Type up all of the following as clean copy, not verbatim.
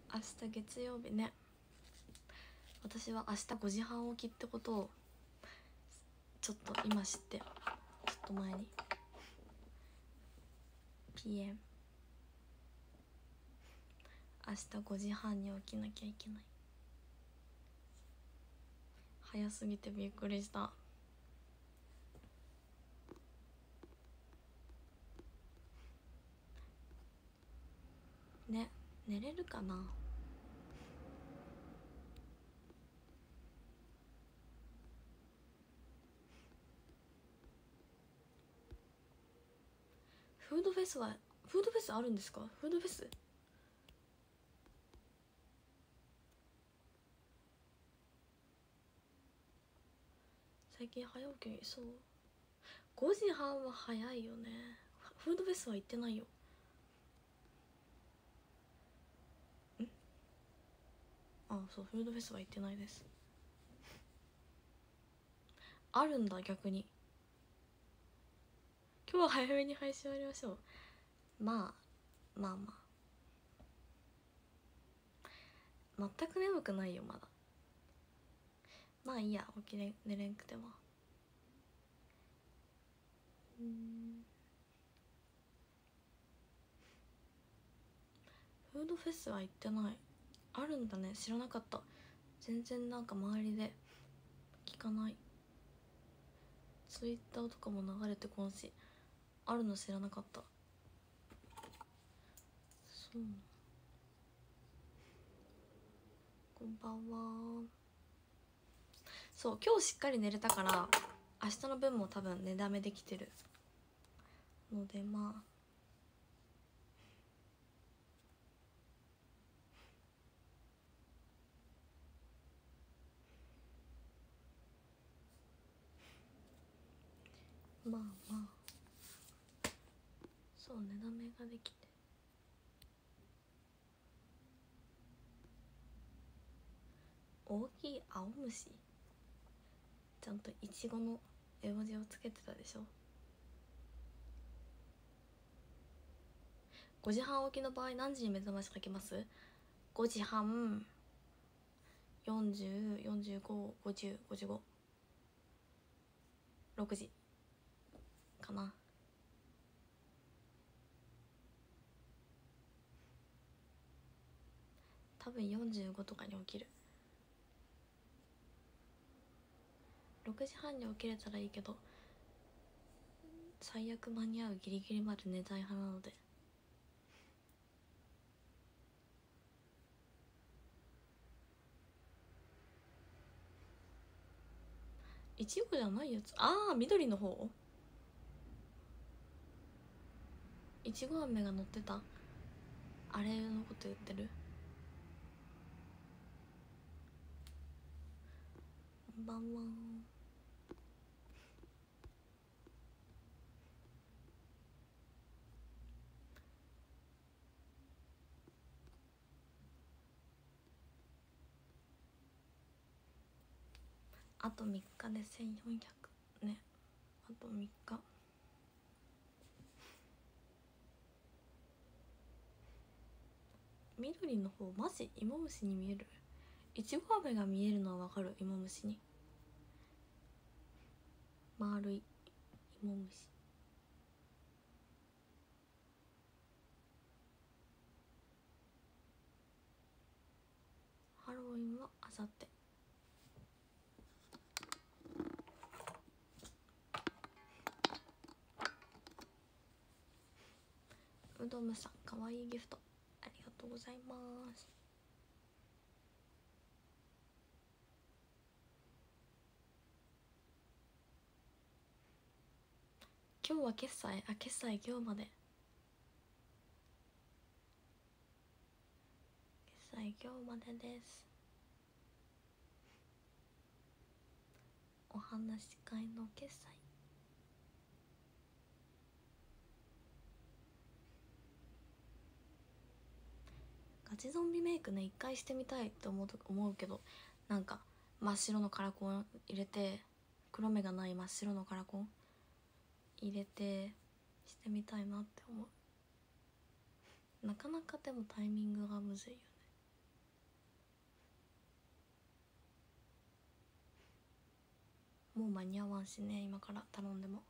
明日月曜日ね。私は明日5時半起きってことをちょっと今知って、ちょっと前に PM 明日5時半に起きなきゃいけない。早すぎてびっくりした。ね、寝れるかな。フードフェスあるんですか？フードフェス最近早起き。そう、5時半は早いよね。フードフェスは行ってないよ。そう、フードフェスは行ってないです。あるんだ。逆に今日は早めに配信終わりましょう。まあ全く眠くないよまだ。まあいいや、寝れんくても。フードフェスは行ってない。あるんだね、知らなかった。全然なんか周りで聞かない。ツイッターとかも流れてこんし、あるの知らなかった。そう、こんばんは。そう、今日しっかり寝れたから明日の分も多分寝だめできてるので、まあそう、寝だめができて。大きい青虫、ちゃんとイチゴの絵文字をつけてたでしょ。5時半起きの場合何時に目覚ましかけます？ 5 時半、40、45、50、55、6時かな。多分45とかに起きる。6時半に起きれたらいいけど、最悪間に合うギリギリまで寝たい派なので。いちごじゃないやつ、緑の方。いちご飴が乗ってたあれのこと言ってる？こんばんは。あと3日で1400ね。あと3日。緑の方マジ芋虫に見える。いちご飴が見えるのはわかる。芋虫に丸い芋虫。ハロウィンはあさって。うどむさん、かわいいギフトありがとうございます。今日は決済今日まで。決済今日までです。お話し会の決済。ガチゾンビメイクね、一回してみたいって思うけど、なんか真っ白のカラコン入れて、黒目がない真っ白のカラコン入れてしてみたいなって思う。なかなかでもタイミングがむずいよね。 もう間に合わんしね、今から頼んでも。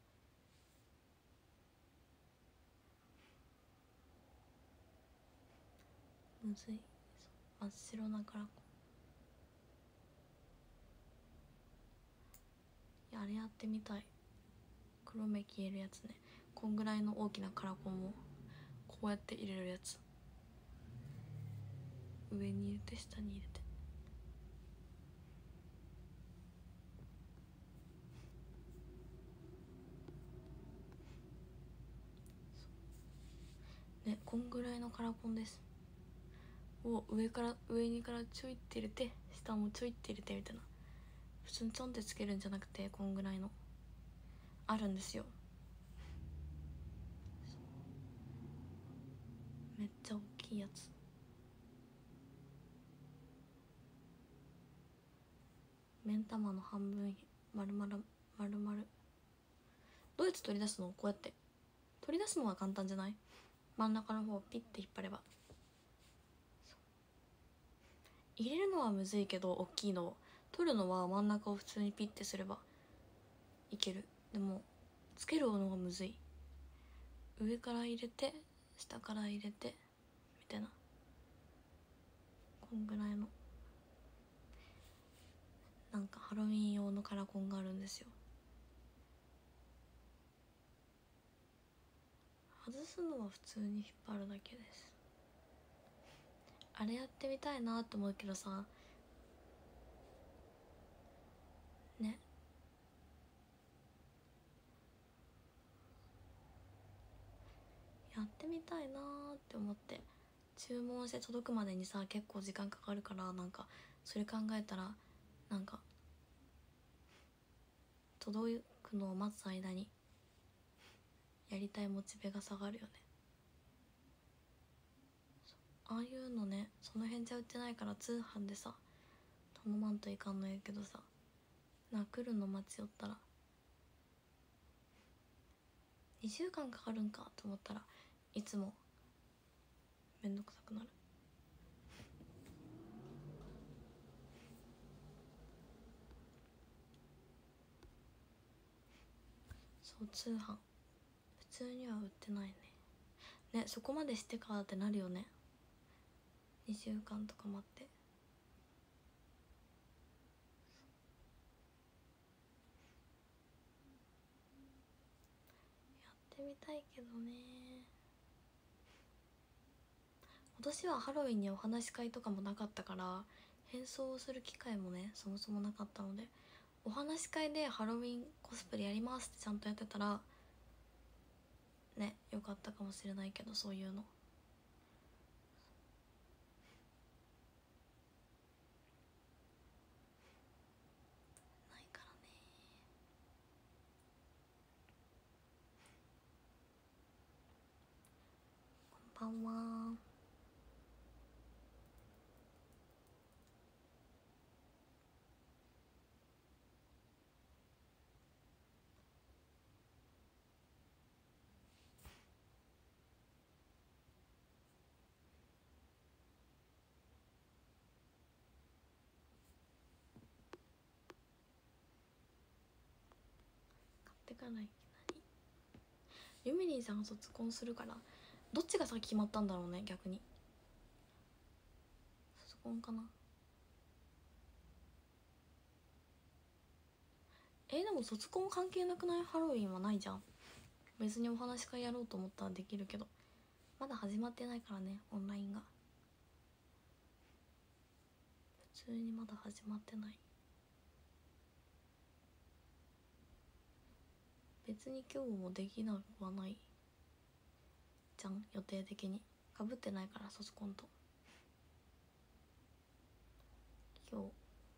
むずい。真っ白なカラコン、あれやってみたい。黒目消えるやつね。こんぐらいの大きなカラコンをこうやって入れるやつ、上に入れて下に入れて。ね、こんぐらいのカラコンです。を上にからちょいって入れて、下もちょいって入れてみたいな。普通にちょんってつけるんじゃなくて、こんぐらいのあるんですよ。めっちゃ大きいやつ。目ん玉の半分丸々どうやって取り出すの？こうやって取り出すのは簡単じゃない？真ん中の方をピッて引っ張れば。入れるのはむずいけど、大きいのを取るのは真ん中を普通にピッてすればいける。でもつけるのがむずい。上から入れて下から入れてみたいな。こんぐらいのなんかハロウィン用のカラコンがあるんですよ。外すのは普通に引っ張るだけです。あれやってみたいなと思うけどさね、やってみたいなって思って、注文して届くまでにさ結構時間かかるから、なんかそれ考えたらなんか届くのを待つ間にやりたいモチベが下がるよね。ああいうのね、その辺じゃ売ってないから通販でさ頼まんといかんのやけどさ、来るの待ちよったら2週間かかるんかと思ったらいつもめんどくさくなる。そう、通販普通には売ってないね。そこまでしてからってなるよね。2週間とか待って。やってみたいけどね。今年はハロウィンにお話し会とかもなかったから、変装をする機会もねそもそもなかったので、お話し会でハロウィンコスプレやりますってちゃんとやってたらねよかったかもしれないけど、そういうのないからね。こんばんは。買ってかないきなり。ゆみりんさんが卒コンするから、どっちが先決まったんだろうね。逆に卒コンかな。でも卒コン関係なくない？ハロウィンはないじゃん。別にお話し会やろうと思ったらできるけど、まだ始まってないからね、オンラインが。普通にまだ始まってない。別に今日もできなくはないじゃん、予定的にかぶってないから、卒コンと。今日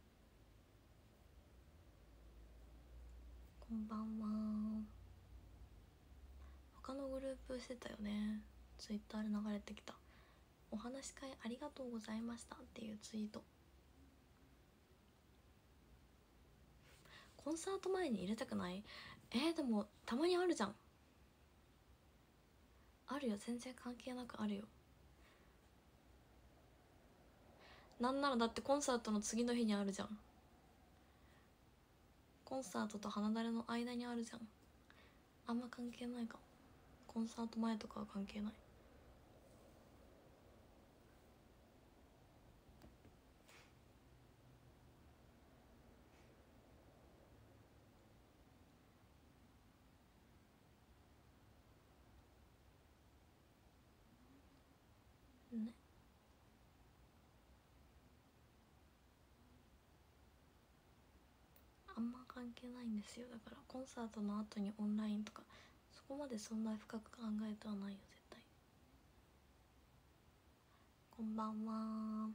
こんばんは。他のグループしてたよね。ツイッターで流れてきたお話し会ありがとうございましたっていうツイート。コンサート前に入れたくない？でもたまにあるじゃん。あるよ、全然関係なくあるよ。なんならだってコンサートの次の日にあるじゃん。 コンサートと花だれの間にあるじゃん。あんま関係ないかも。コンサート前とかは関係ないね。あんま関係ないんですよ。だからコンサートの後にオンラインとかそこまでそんな深く考えてはないよ絶対。こんばんは。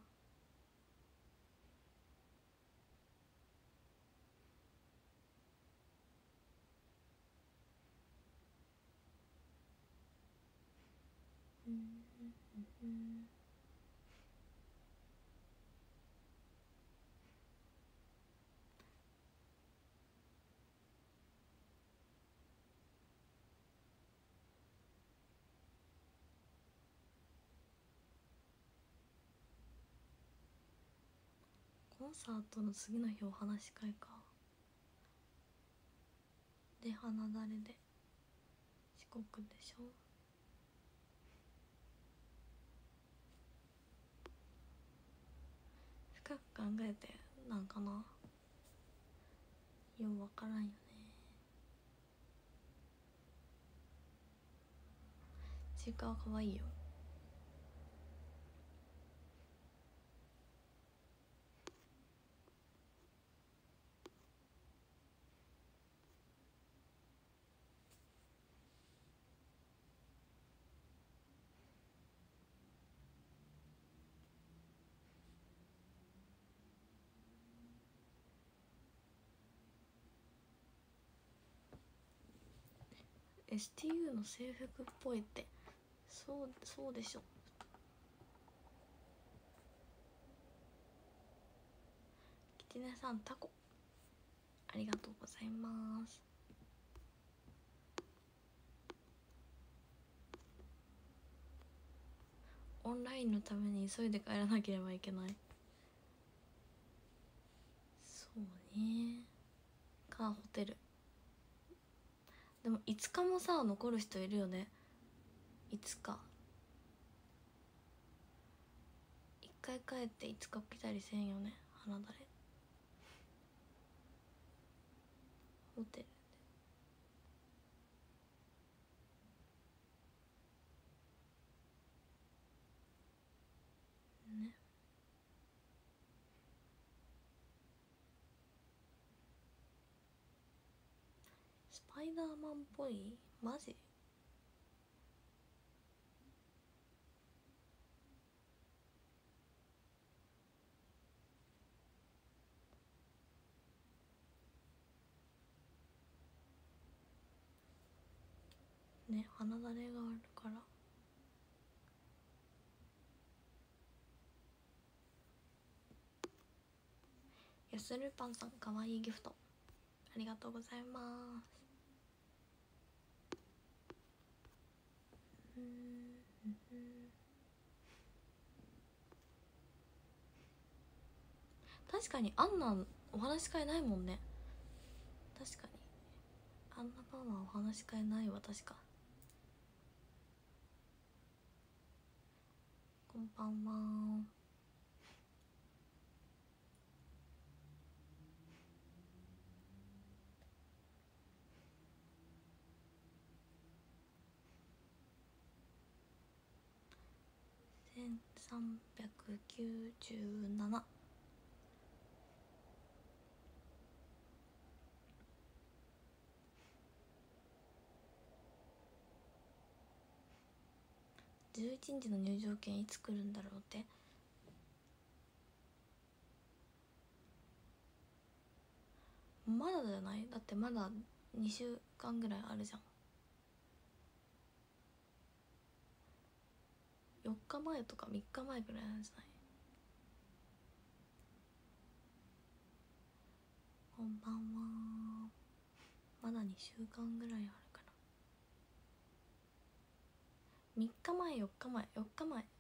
コンサートの次の日お話し会か。で花だれで四国でしょ。深く考えてなんかな、ようわからんよね。ちいかわかわいいよ。STU の制服っぽいって、そうでしょ。きてねさんタコありがとうございます。オンラインのために急いで帰らなければいけない。そうね。かホテル。でも5日もさ残る人いるよね。5日1回帰って5日来たりせんよね。花だれホテルでね。スパイダーマンっぽいマジ。ね、花だれがあるから。やするパンさんかわいいギフトありがとうございます。確かにあんなんお話し会ないもんね。確かにあんなパンはお話し会ないわ。確か。こんばんは。1397。11日の入場券いつ来るんだろうって。まだじゃない？だってまだ2週間ぐらいあるじゃん。4日前とか3日前ぐらいなんじゃない？こんばんは。まだ2週間ぐらいあるから。3日前4日前4日前4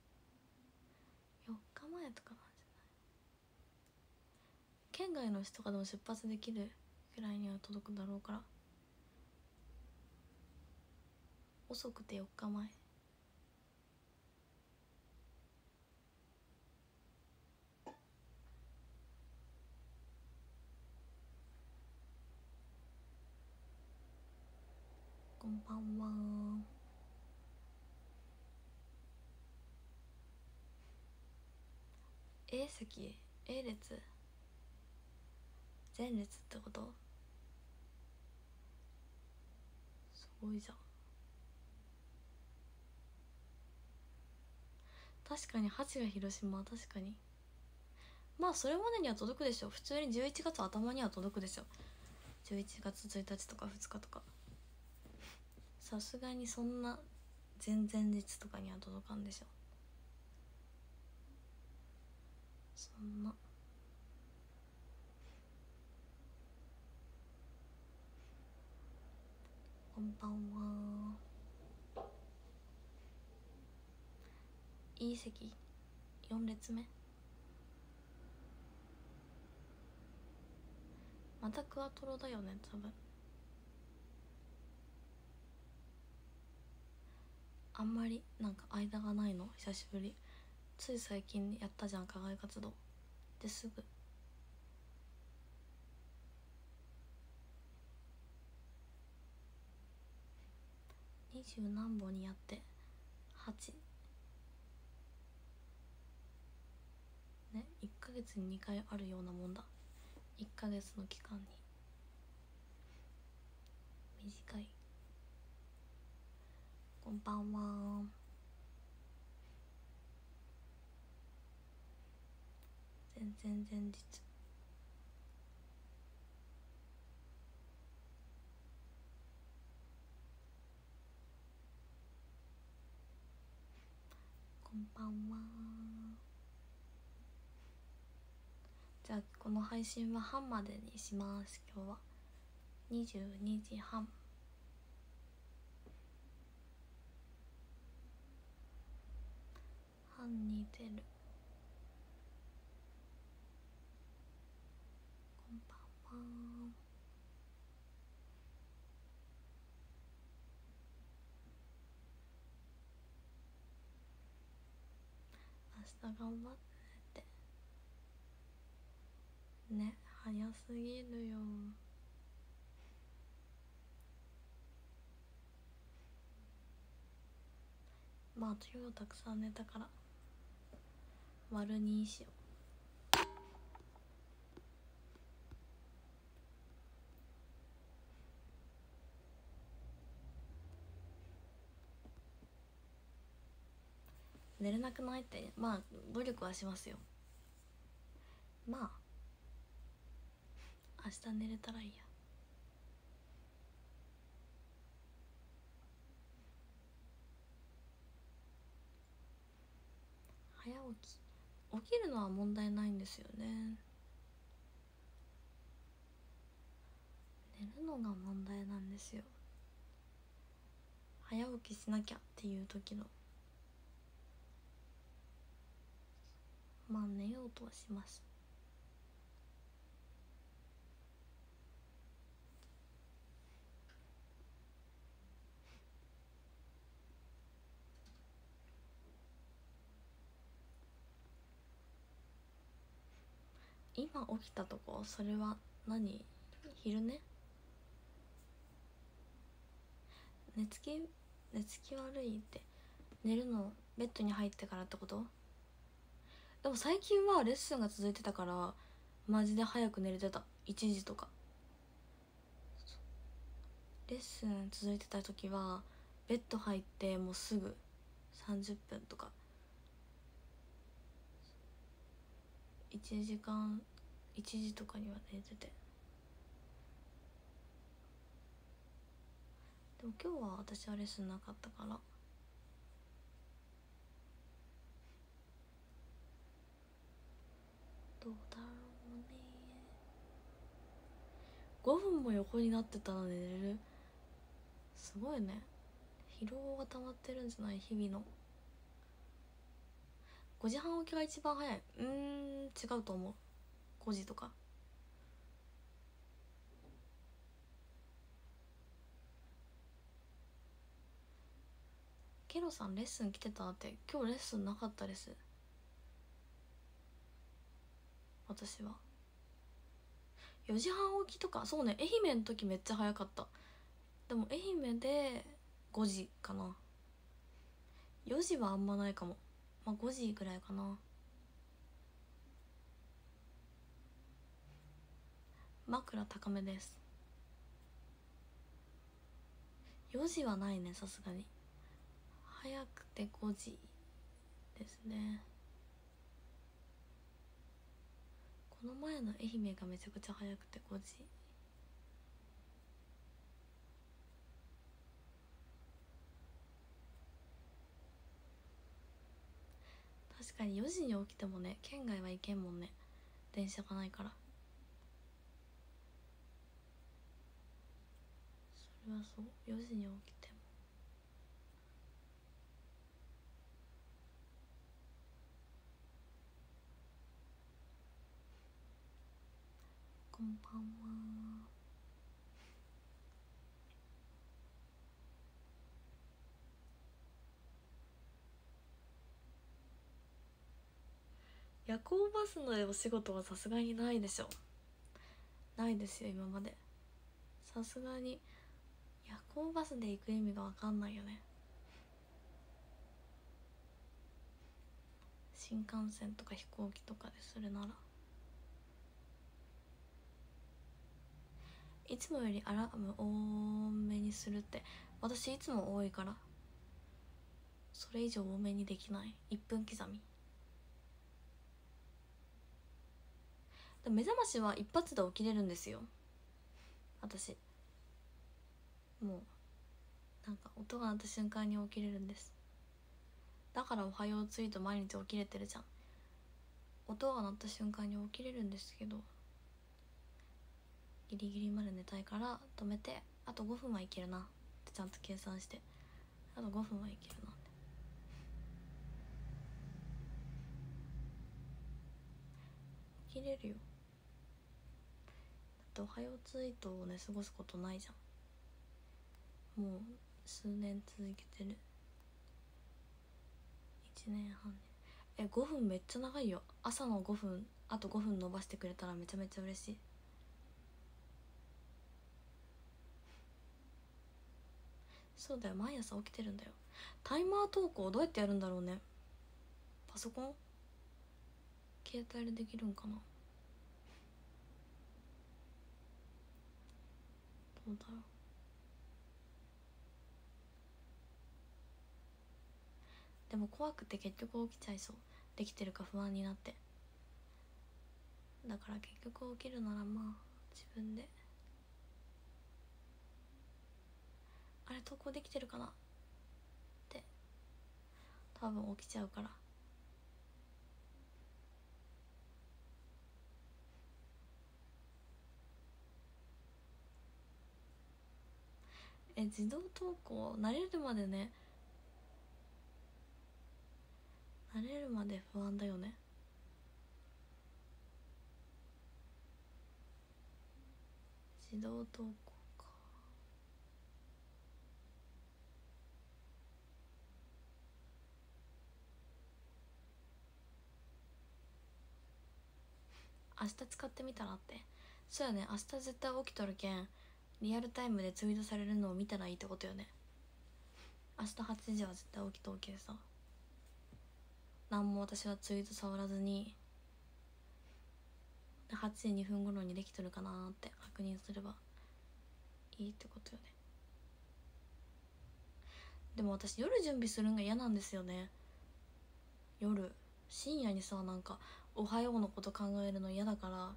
日前とかなんじゃない？県外の人がでも出発できるくらいには届くだろうから、遅くて4日前。こんばんは。A 席 A 列前列ってこと？すごいじゃん。確かに8が広島、確かに。まあそれまでには届くでしょ。普通に11月頭には届くでしょ。11月1日とか2日とか。さすがにそんな前々日とかには届かんでしょ。そんな。こんばんは。いい席4列目。またクワトロだよね多分。あんまりなんか間がないの久しぶり。つい最近やったじゃん課外活動ですぐ。20何本にやって8ね、1ヶ月に2回あるようなもんだ。1ヶ月の期間に短い。こんばんは。全然前日。こんばんは。じゃあこの配信は半までにします。今日は22時半。半に出る。こんばんは。明日頑張ってね。早すぎるよ。まあ今日たくさん寝たから割る2しよう。寝れなくないって、まあ努力はしますよ。まあ明日寝れたらいいや。早起きるのは問題ないんですよね。寝るのが問題なんですよ。早起きしなきゃっていう時の。まあ寝ようとはします。今起きたとこ、それは何？昼寝？寝つき悪いって、寝るのベッドに入ってからってこと？でも最近はレッスンが続いてたからマジで早く寝れてた。1時とか。レッスン続いてた時はベッド入ってもうすぐ30分とか1時間1時とかには寝てて。でも今日は私はレッスンなかったからどうだろうね。5分も横になってたら寝れる。すごいね。疲労が溜まってるんじゃない？日々の。5時半起きが一番早い。違うと思う。5時とか。 ケロさんレッスン来てたって。今日レッスンなかったです、私は。4時半起きとか。そうね、愛媛の時めっちゃ早かった。でも愛媛で5時かな。4時はあんまないかも。まあ5時ぐらいかな。枕高めです。4時はないね、さすがに。早くて5時ですね。この前の愛媛がめちゃくちゃ早くて5時。確かに4時に起きてもね、県外は行けんもんね、電車がないから。それはそう、4時に起きても。こんばんは。夜行バスのお仕事はさすがにないでしょ。ないですよ、今まで。さすがに夜行バスで行く意味が分かんないよね。新幹線とか飛行機とかでするなら。いつもよりアラーム多めにするって。私いつも多いから、それ以上多めにできない。1分刻みで。目覚ましは一発で起きれるんですよ、私。もうなんか音が鳴った瞬間に起きれるんです。だからおはようツイート毎日起きれてるじゃん。音が鳴った瞬間に起きれるんですけど、ギリギリまで寝たいから止めて、あと5分はいけるなってちゃんと計算して、あと5分はいけるなって。起きれるよ。だっておはようツイートをね過ごすことないじゃん。もう数年続けてる。1年半ね。5分めっちゃ長いよ。朝の5分、あと5分伸ばしてくれたらめちゃめちゃ嬉しい。そうだよ、毎朝起きてるんだよ。タイマー投稿どうやってやるんだろうね。パソコン、携帯でできるんかな。どうだろう。でも怖くて結局起きちゃいそう。できてるか不安になって。だから結局起きるならまあ自分で、あれ投稿できてるかなって多分起きちゃうから。自動投稿慣れるまでね、慣れるまで不安だよね。自動投稿か。明日使ってみたらって。そうやね、明日絶対起きとるけん、リアルタイムでツイートされるのを見たらいいってことよね。明日8時は絶対起きとうけんさ、何も私はツイート触らずに、8時2分頃にできとるかなーって確認すればいいってことよね。でも私夜準備するんが嫌なんですよね。夜深夜にさ、なんかおはようのこと考えるの嫌だから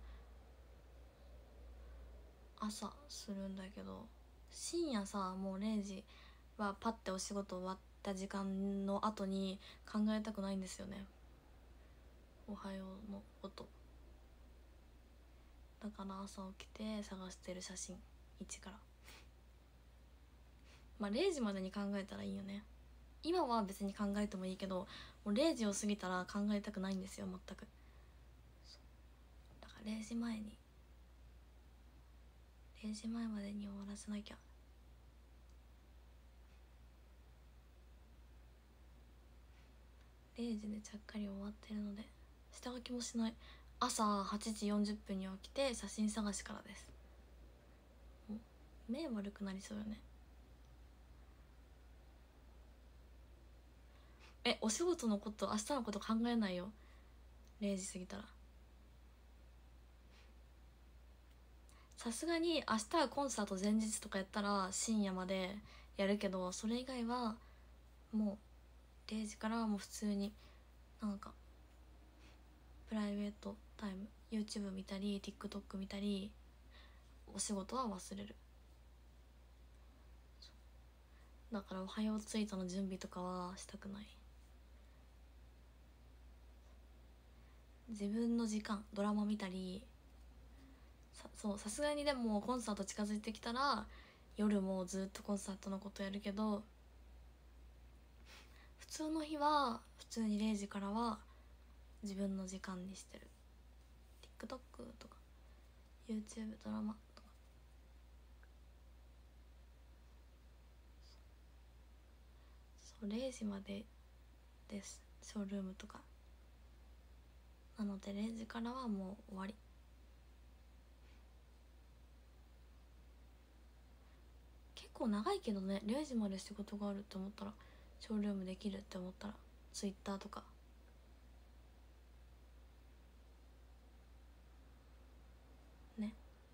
朝するんだけど、深夜さ、もう0時はパッてお仕事終わった時間の後に考えたくないんですよね、おはようのこと。だから朝起きて探してる写真1から、まあ0時までに考えたらいいよね。今は別に考えてもいいけど、もう0時を過ぎたら考えたくないんですよ、全く。だから0時前に、0時前までに終わらせなきゃ。 0時でちゃっかり終わってるので下書きもしない。朝8時40分に起きて写真探しからです。目悪くなりそうよね。お仕事のこと明日のこと考えないよ0時過ぎたら。さすがに明日はコンサート前日とかやったら深夜までやるけど、それ以外はもう0時からはもう普通になんかプライベートタイム YouTube 見たり TikTok 見たり、お仕事は忘れる。だからおはようツイートの準備とかはしたくない。自分の時間ドラマ見たりさすがにでもコンサート近づいてきたら夜もずっとコンサートのことやるけど、普通の日は普通に0時からは自分の時間にしてる。 TikTok とか YouTube ドラマとか。そう0時までです、ショールームとかなので0時からはもう終わり。結構長いけどね、0時まで仕事があるって思ったら、ショールームできるって思ったら Twitter とかね。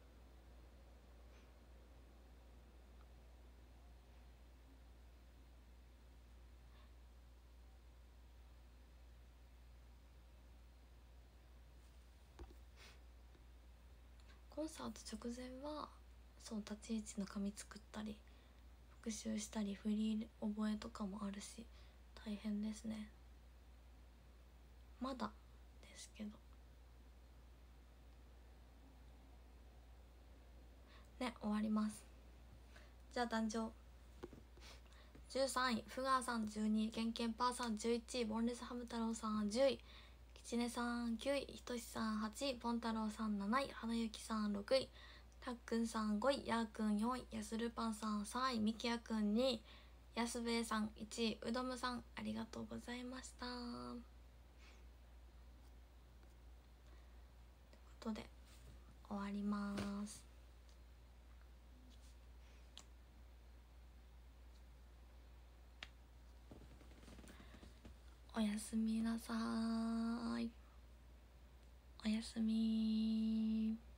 コンサート直前はそう立ち位置の紙作ったり復習したりフリー覚えとかもあるし大変ですね。まだですけどね。終わります。じゃあ壇上13位フガーさん、12位ケンケンパーさん、11位ボンレスハム太郎さん、10位キチネさん、9位ひとしさん、8位ポン太郎さん、7位花雪さん、6位たっくんさん、5位やーくん、4位やするパンさん、3位みきやくん、2位やすべえさん、1位うどむさん。ありがとうございました。ということで終わります。おやすみなさーい。おやすみー。